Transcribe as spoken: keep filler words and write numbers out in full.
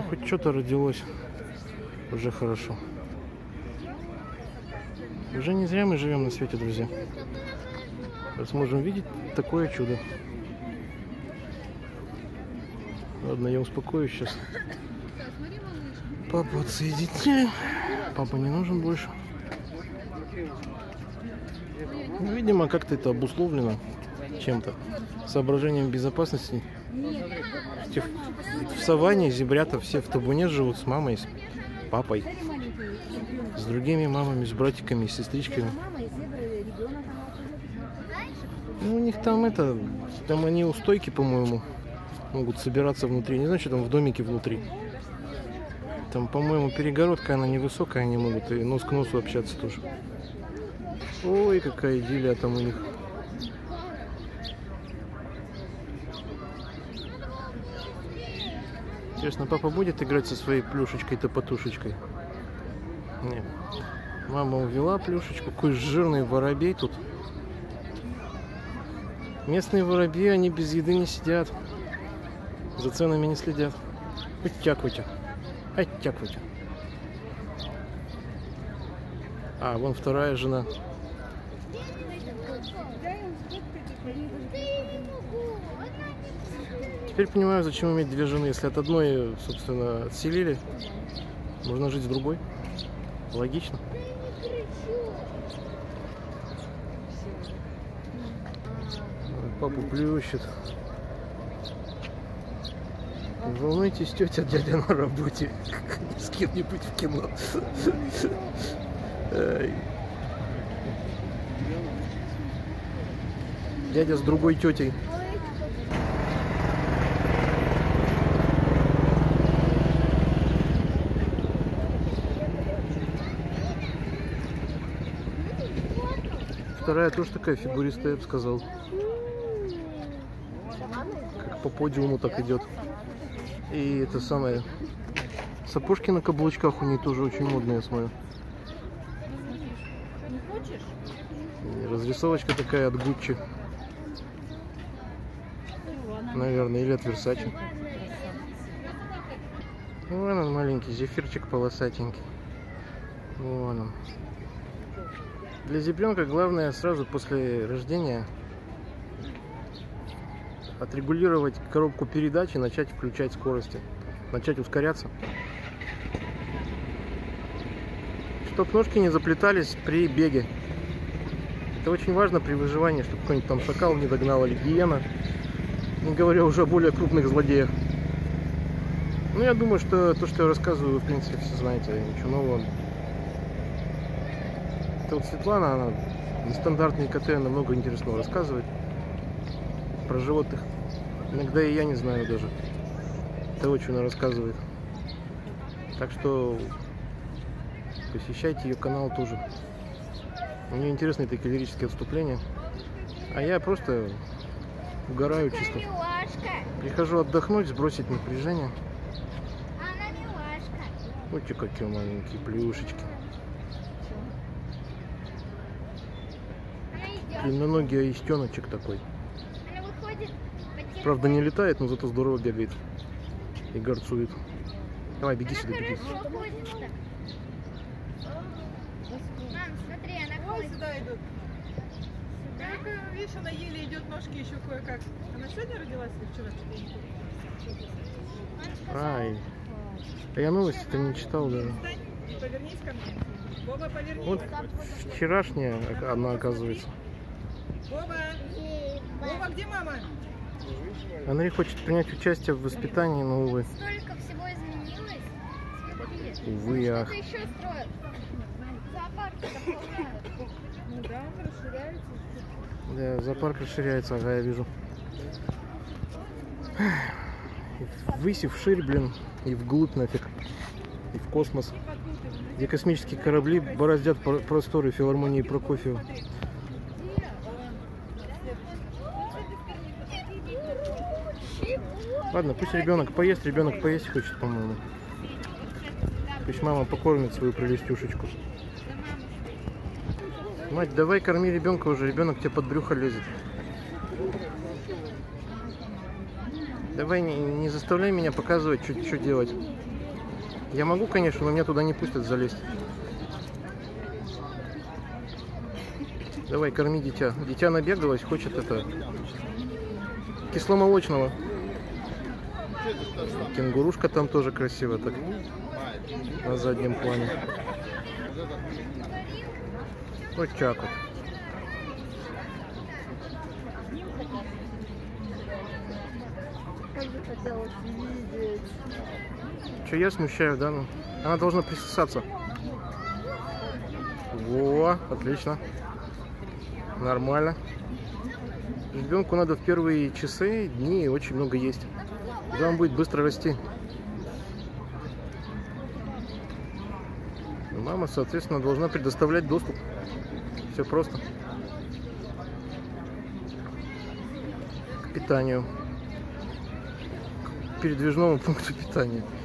Хоть что-то родилось. Уже хорошо. Уже не зря мы живем на свете, друзья. Сможем видеть такое чудо. Ладно, я успокоюсь сейчас. Папа отсоединили. Папа не нужен больше. Ну, видимо, как-то это обусловлено чем-то. Соображением безопасности. В саванне зебрята все в табуне живут с мамой, с папой, с другими мамами, с братиками, с сестричками. Ну, у них там это, там они у стойки, по-моему, могут собираться внутри. Не знаю, что там в домике внутри. Там, по-моему, перегородка, она невысокая, они могут и нос к носу общаться тоже. Ой, какая идиллия там у них. Интересно, папа будет играть со своей плюшечкой-топотушечкой? Нет. Мама увела плюшечку. Какой жирный воробей тут. Местные воробьи, они без еды не сидят. За ценами не следят. Оттяквайте. Оттяквайте. А, вон вторая жена. Теперь понимаю, зачем иметь две жены. Если от одной, собственно, отселили, можно жить с другой. Логично. Папу плющит. Не волнуйтесь, тетя, дядя на работе. С кем-нибудь в кино. Дядя с другой тетей. Вторая тоже такая фигуристая, я бы сказал. Как по подиуму так идет. И это самое. Сапожки на каблучках у нее тоже очень модные, я смотрю. И разрисовочка такая от Гуччи. Наверное, или от Версачи. Вон он маленький, зефирчик полосатенький. Вон он. Для зебренка главное сразу после рождения отрегулировать коробку передач и начать включать скорости. Начать ускоряться. Чтоб ножки не заплетались при беге. Это очень важно при выживании, чтобы какой-нибудь там шакал не догнал или гиена. Не говоря уже о более крупных злодеях. Ну, я думаю, что то, что я рассказываю, вы, в принципе, все знаете. Ничего нового. Это вот Светлана, она нестандартные КТ намного интересного рассказывает. Про животных. Иногда и я не знаю даже того, что она рассказывает. Так что посещайте ее канал тоже. У нее интересные такие лирические отступления. А я просто угораю чисто. Прихожу отдохнуть, сбросить напряжение. Вот какие маленькие плюшечки. Длинноногий аистеночек такой. Правда не летает, но зато здорово бегает. И горцует. Давай, беги сюда, беги. Мам, смотри, она ходит. Сюда идут. Как, видишь, она еле идет, ножки еще кое-как. Она сегодня родилась или вчера? Ай. А я новости-то не читал даже. Повернись ко мне. Боба, повернись. Вот вчерашняя она, оказывается. Боба! Боба, где мама? Анри хочет принять участие в воспитании, но, увы. Столько всего изменилось. Смотри. Увы, ах. Что-то еще строят. Зоопарк дополняют. Ну да, он расширяется. Да, зоопарк расширяется, ага, я вижу. Ввысь и вширь, блин, и вглубь нафиг. И в космос. Где космические корабли бороздят просторы филармонии Прокофьева. Ладно, пусть ребенок поест, ребенок поесть хочет, по-моему. Пусть мама покормит свою прелестюшечку. Мать, давай корми ребенка уже, ребенок тебе под брюхо лезет. Давай не, не заставляй меня показывать, что делать. Я могу, конечно, но меня туда не пустят залезть. Давай, корми дитя. Дитя набегалось, хочет это кисломолочного. Кенгурушка там тоже красиво так на заднем плане. Вот так вот. Как бы хотелось видеть. Что я смущаю, да? Ну, она должна присосаться. Во, отлично. Нормально. Ребенку надо в первые часы, дни очень много есть. Тогда он будет быстро расти. Мама, соответственно, должна предоставлять доступ. Все просто. К питанию. К передвижному пункту питания.